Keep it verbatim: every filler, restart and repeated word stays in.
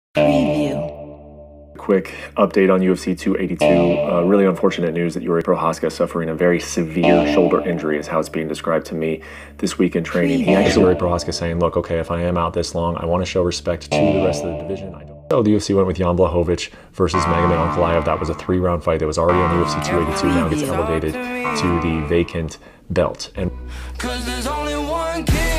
Preview. Quick update on U F C two eighty-two. Uh, really unfortunate news that Yuri Prochazka suffering a very severe shoulder injury is how it's being described to me this week in training. He actually, Yuri Prochazka saying, look, okay, if I am out this long, I want to show respect to the rest of the division. I don't. So the U F C went with Jan Blachowicz versus Magomed Ankalaev. That was a three-round fight that was already on U F C two eighty-two. Now gets elevated to the vacant belt. And